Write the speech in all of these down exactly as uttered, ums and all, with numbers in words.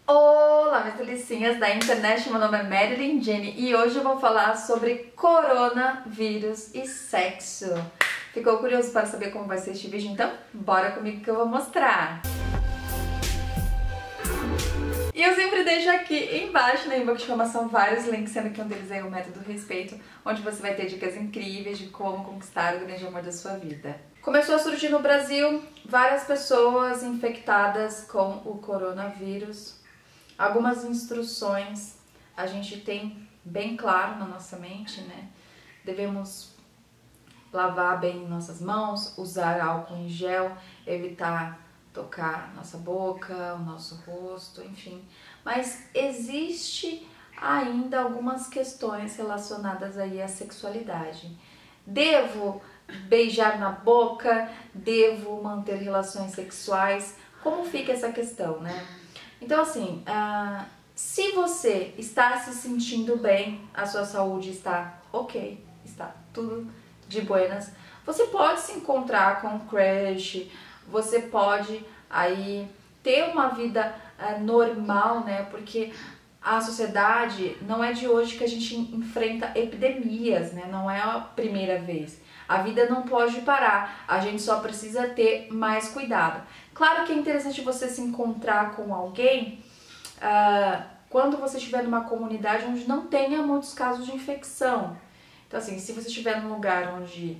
Olá, minhas delicinhas da internet, meu nome é Marilyn Jenny e hoje eu vou falar sobre coronavírus e sexo. Ficou curioso para saber como vai ser este vídeo? Então, bora comigo que eu vou mostrar! E eu sempre deixo aqui embaixo na inbox de informação vários links, sendo que um deles é o Método Respeito, onde você vai ter dicas incríveis de como conquistar o grande amor da sua vida. Começou a surgir no Brasil várias pessoas infectadas com o coronavírus. Algumas instruções a gente tem bem claro na nossa mente, né? Devemos lavar bem nossas mãos, usar álcool em gel, evitar tocar nossa boca, o nosso rosto, enfim. Mas existe ainda algumas questões relacionadas aí à sexualidade. Devo beijar na boca? Devo manter relações sexuais? Como fica essa questão, né? Então, assim, uh, se você está se sentindo bem, a sua saúde está ok, está tudo de buenas, você pode se encontrar com um crush, você pode aí ter uma vida uh, normal, né? Porque a sociedade não é de hoje que a gente enfrenta epidemias, né? Não é a primeira vez. A vida não pode parar, a gente só precisa ter mais cuidado. Claro que é interessante você se encontrar com alguém uh, quando você estiver numa comunidade onde não tenha muitos casos de infecção. Então, assim, se você estiver num lugar onde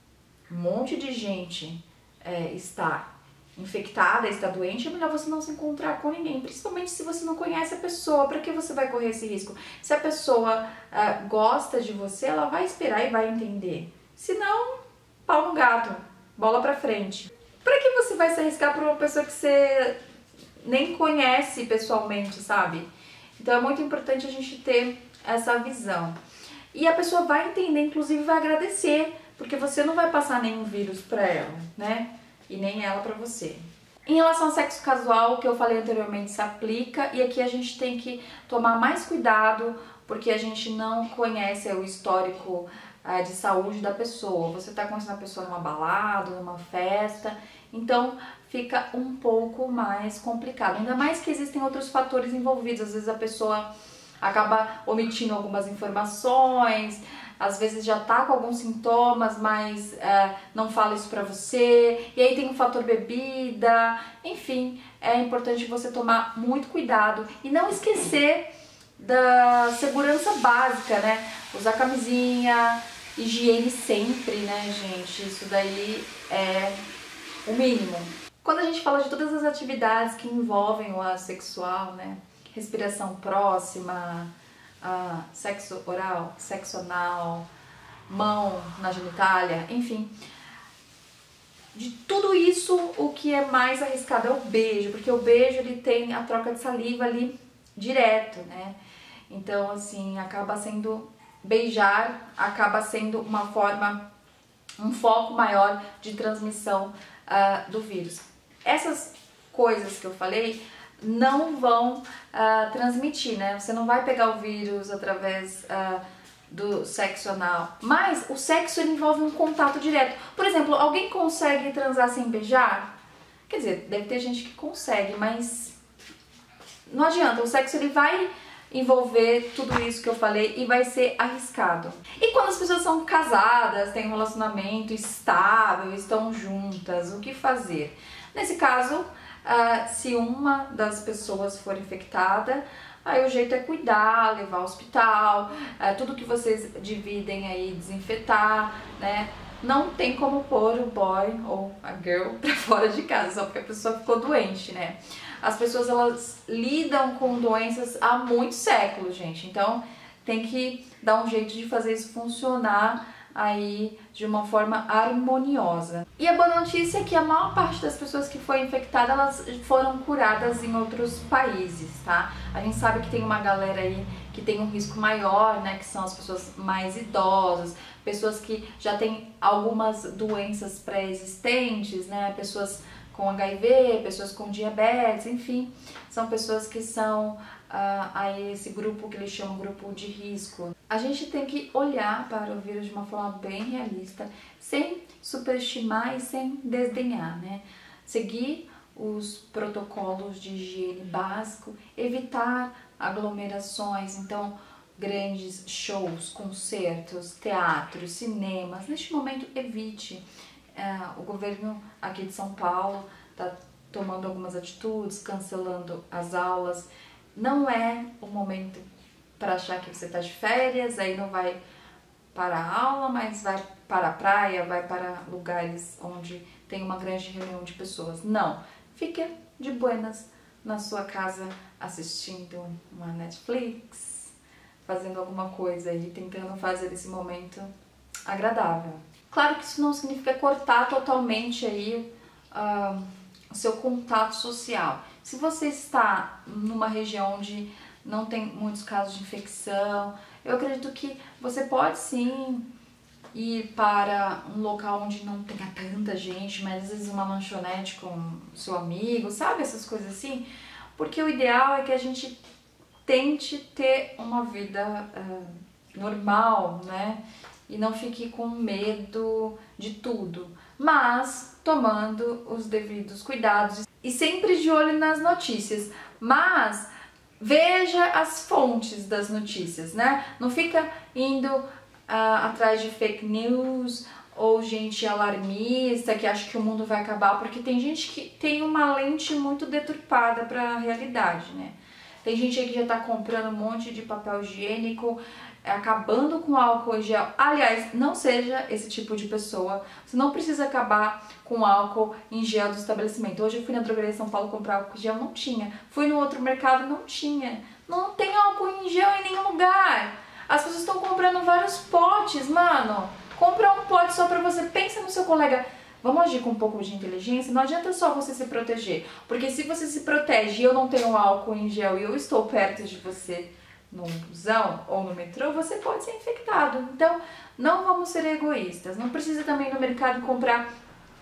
um monte de gente é, está infectada, está doente, é melhor você não se encontrar com ninguém, principalmente se você não conhece a pessoa. Para que você vai correr esse risco? Se a pessoa uh, gosta de você, ela vai esperar e vai entender. Se não, pau no gato, bola pra frente. Pra que você vai se arriscar por uma pessoa que você nem conhece pessoalmente, sabe? Então é muito importante a gente ter essa visão. E a pessoa vai entender, inclusive vai agradecer, porque você não vai passar nenhum vírus pra ela, né? E nem ela pra você. Em relação ao sexo casual, o que eu falei anteriormente se aplica, e aqui a gente tem que tomar mais cuidado, porque a gente não conhece o histórico uh, de saúde da pessoa. Você está conhecendo a pessoa numa balada, numa festa, então fica um pouco mais complicado. Ainda mais que existem outros fatores envolvidos. Às vezes a pessoa acaba omitindo algumas informações, às vezes já tá com alguns sintomas, mas uh, não fala isso pra você, e aí tem o fator bebida, enfim, é importante você tomar muito cuidado e não esquecer da segurança básica, né? Usar camisinha, higiene sempre, né, gente? Isso daí é o mínimo. Quando a gente fala de todas as atividades que envolvem o ato sexual, né? Respiração próxima, uh, sexo oral, sexo anal, mão na genitália, enfim. De tudo isso, o que é mais arriscado é o beijo, porque o beijo ele tem a troca de saliva ali direto, né? Então, assim, acaba sendo, beijar acaba sendo uma forma, um foco maior de transmissão uh, do vírus. Essas coisas que eu falei não vão uh, transmitir, né? Você não vai pegar o vírus através uh, do sexo anal, mas o sexo ele envolve um contato direto. Por exemplo, alguém consegue transar sem beijar? Quer dizer, deve ter gente que consegue, mas não adianta, o sexo ele vai envolver tudo isso que eu falei e vai ser arriscado. E quando as pessoas são casadas, têm um relacionamento estável, estão juntas, o que fazer? Nesse caso, uh, se uma das pessoas for infectada, aí o jeito é cuidar, levar ao hospital, uh, tudo que vocês dividem aí, desinfetar, né? Não tem como pôr o boy ou a girl pra fora de casa, só porque a pessoa ficou doente, né? As pessoas, elas lidam com doenças há muitos séculos, gente. Então, tem que dar um jeito de fazer isso funcionar aí de uma forma harmoniosa. E a boa notícia é que a maior parte das pessoas que foi infectada, elas foram curadas em outros países, tá? A gente sabe que tem uma galera aí que tem um risco maior, né? Que são as pessoas mais idosas, pessoas que já têm algumas doenças pré-existentes, né? Pessoas com H I V, pessoas com diabetes, enfim, são pessoas que são uh, aí esse grupo que eles chamam grupo de risco. A gente tem que olhar para o vírus de uma forma bem realista, sem superestimar e sem desdenhar, né? Seguir os protocolos de higiene básico, evitar aglomerações, então grandes shows, concertos, teatros, cinemas. Neste momento, evite. Uh, o governo aqui de São Paulo está tomando algumas atitudes, cancelando as aulas. Não é o momento para achar que você está de férias, aí não vai para a aula, mas vai para a praia, vai para lugares onde tem uma grande reunião de pessoas. Não, fique de buenas na sua casa assistindo uma Netflix, fazendo alguma coisa aí, tentando fazer esse momento agradável. Claro que isso não significa cortar totalmente aí uh, o seu contato social. Se você está numa região onde não tem muitos casos de infecção, eu acredito que você pode sim ir para um local onde não tenha tanta gente, mas às vezes uma lanchonete com seu amigo, sabe? Essas coisas assim. Porque o ideal é que a gente tente ter uma vida uh, normal, né? E não fique com medo de tudo, mas tomando os devidos cuidados e sempre de olho nas notícias. Mas veja as fontes das notícias, né? Não fica indo uh, atrás de fake news ou gente alarmista que acha que o mundo vai acabar, porque tem gente que tem uma lente muito deturpada para a realidade, né? Tem gente aí que já tá comprando um monte de papel higiênico, acabando com álcool em gel. Aliás, não seja esse tipo de pessoa. Você não precisa acabar com álcool em gel do estabelecimento. Hoje eu fui na drogaria de São Paulo comprar álcool em gel, não tinha. Fui no outro mercado, não tinha. Não tem álcool em gel em nenhum lugar. As pessoas estão comprando vários potes, mano. Compra um pote só pra você. Pensa no seu colega. Vamos agir com um pouco de inteligência. Não adianta só você se proteger. Porque se você se protege e eu não tenho álcool em gel e eu estou perto de você no busão ou no metrô, você pode ser infectado. Então, não vamos ser egoístas. Não precisa também ir no mercado comprar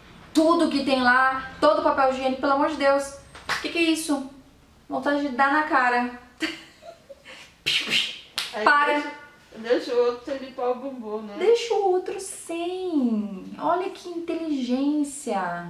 tudo que tem lá, todo o papel higiênico, pelo amor de Deus. O que, que é isso? Vontade de dar na cara. Aí Para. Deixa, deixa o outro limpar o bumbum, né? Deixa o outro sem. Olha que inteligência.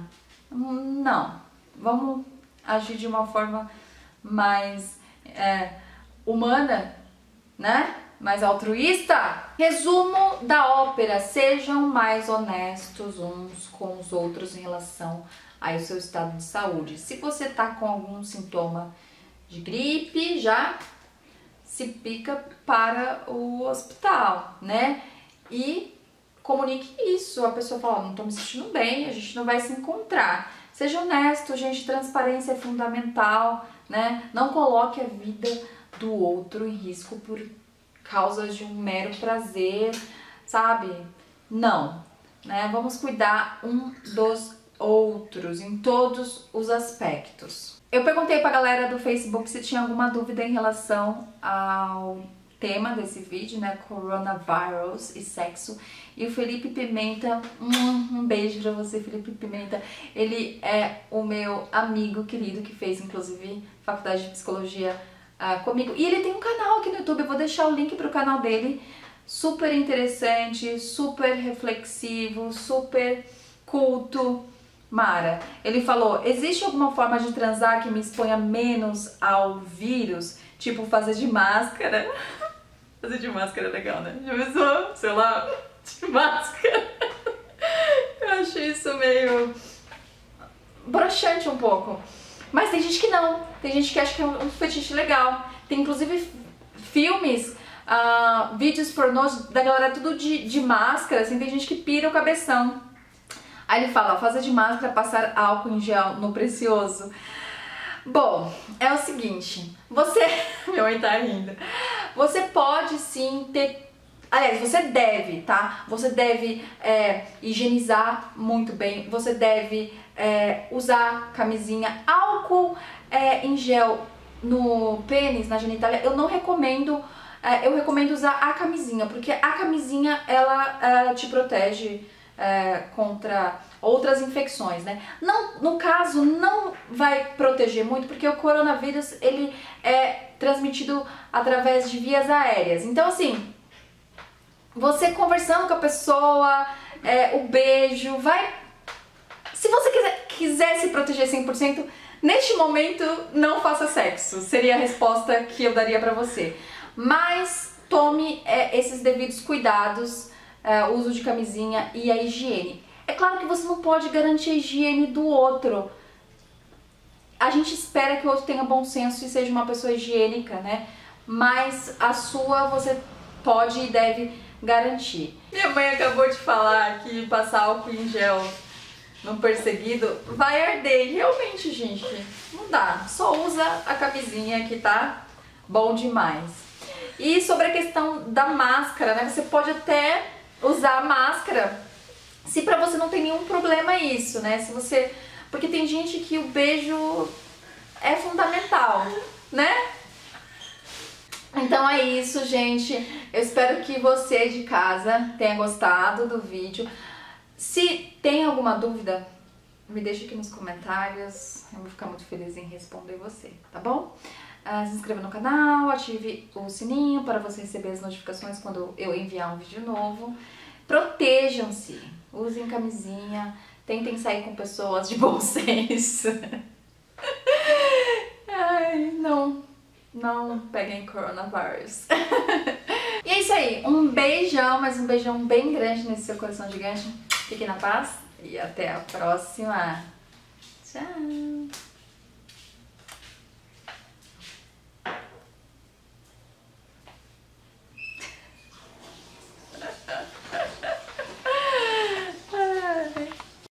Não. Vamos agir de uma forma mais é, humana, né? Mais altruísta. Resumo da ópera: sejam mais honestos uns com os outros em relação ao seu estado de saúde. Se você tá com algum sintoma de gripe, já se pica para o hospital, né? E comunique isso. A pessoa fala: não tô me sentindo bem, a gente não vai se encontrar. Seja honesto, gente. Transparência é fundamental, né? Não coloque a vida do outro em risco por causa de um mero prazer, sabe? Não, né? Vamos cuidar um dos outros em todos os aspectos. Eu perguntei pra galera do Facebook se tinha alguma dúvida em relação ao tema desse vídeo, né? Coronavírus e sexo. E o Felipe Pimenta, um, um beijo pra você, Felipe Pimenta. Ele é o meu amigo querido que fez, inclusive, faculdade de psicologia uh, comigo. E ele tem um canal aqui no YouTube, eu vou deixar o link pro canal dele. Super interessante, super reflexivo, super culto. Mara, ele falou: existe alguma forma de transar que me exponha menos ao vírus? Tipo, fazer de máscara. Fazer de máscara é legal, né? Já pensou? Sei lá, de máscara. Eu achei isso meio broxante um pouco. Mas tem gente que não. Tem gente que acha que é um fetiche legal. Tem inclusive filmes, uh, vídeos pornôs da galera tudo de, de máscara, assim. Tem gente que pira o cabeção. Aí ele fala: fazer de máscara, passar álcool em gel no precioso. Bom, é o seguinte, você... Minha mãe tá rindo. Você pode sim ter... Aliás, você deve, tá? Você deve é, higienizar muito bem. Você deve é, usar camisinha. Álcool é, em gel no pênis, na genitália, eu não recomendo. É, eu recomendo usar a camisinha, porque a camisinha, ela é, te protege é, contra outras infecções, né? Não, no caso, não vai proteger muito, porque o coronavírus, ele é transmitido através de vias aéreas. Então, assim, você conversando com a pessoa, é, o beijo, vai... Se você quiser, quiser se proteger cem por cento, neste momento não faça sexo. Seria a resposta que eu daria pra você. Mas tome é, esses devidos cuidados, é, o uso de camisinha e a higiene. É claro que você não pode garantir a higiene do outro. A gente espera que o outro tenha bom senso e seja uma pessoa higiênica, né? Mas a sua você pode e deve garantir. Minha mãe acabou de falar que passar álcool em gel no perseguido vai arder. E realmente, gente, não dá. Só usa a camisinha que tá bom demais. E sobre a questão da máscara, né? Você pode até usar a máscara se pra você não tem nenhum problema isso, né? Se você... Porque tem gente que o beijo é fundamental, né? Então é isso, gente. Eu espero que você de casa tenha gostado do vídeo. Se tem alguma dúvida, me deixa aqui nos comentários. Eu vou ficar muito feliz em responder você, tá bom? Uh, se inscreva no canal, ative o sininho para você receber as notificações quando eu enviar um vídeo novo. Protejam-se, usem camisinha, tentem sair com pessoas de bom senso. Ai, não, não peguem coronavírus. E é isso aí, um beijão, mas um beijão bem grande nesse seu coração gigante. Fique na paz e até a próxima. Tchau!